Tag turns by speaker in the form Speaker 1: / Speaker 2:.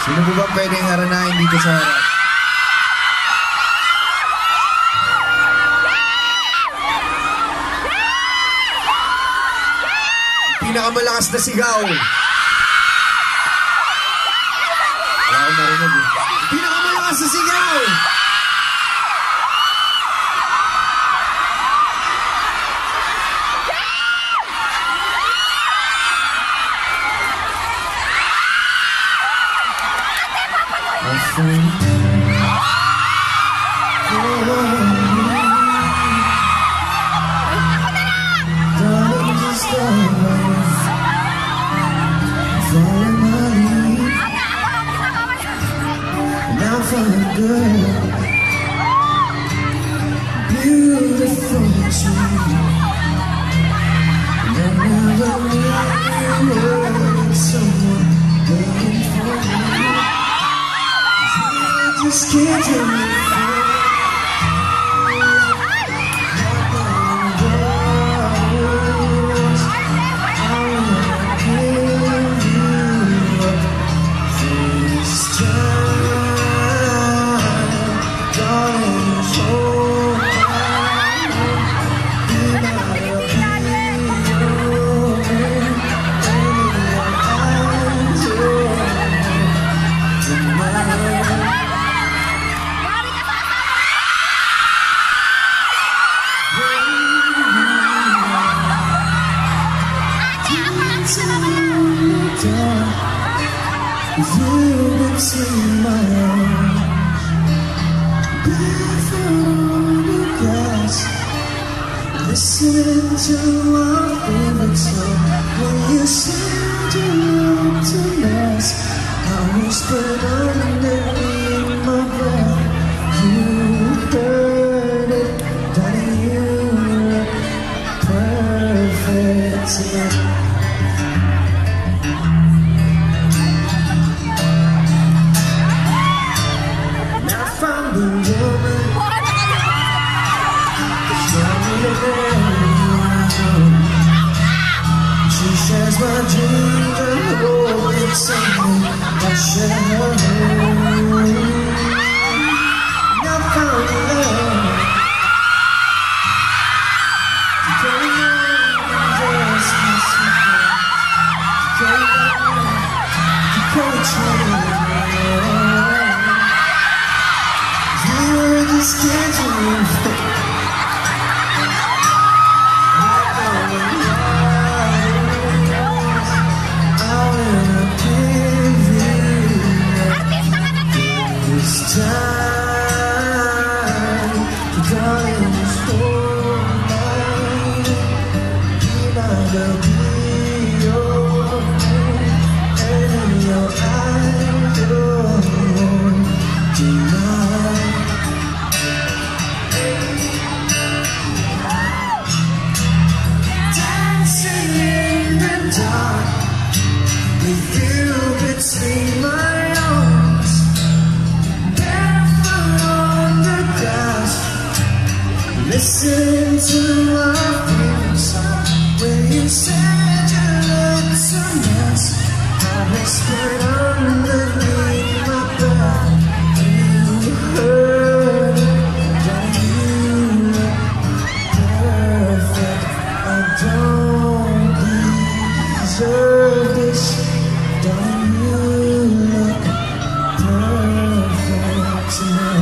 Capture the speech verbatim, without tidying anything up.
Speaker 1: Sino po ba pwedeng haranahin dito sa harap? Pinakamalakas na sigaw. Wala akong marinig eh. Pinakamalakas na sigaw!
Speaker 2: Just can't tell me. Listen to our favorite song. When you said you looked to us, I whispered underneath my breath. You heard it, darling, you look perfect tonight. And I found the woman. She shares my dreams and hope it's something I share her home. And I found love to carry on just my secret, to carry on, to coach me. We were just kids. Listen to my favorite song. When you said you looked so nice, I whispered underneath my breath. You heard it, darling, you look perfect. I don't deserve this, darling, you look perfect tonight.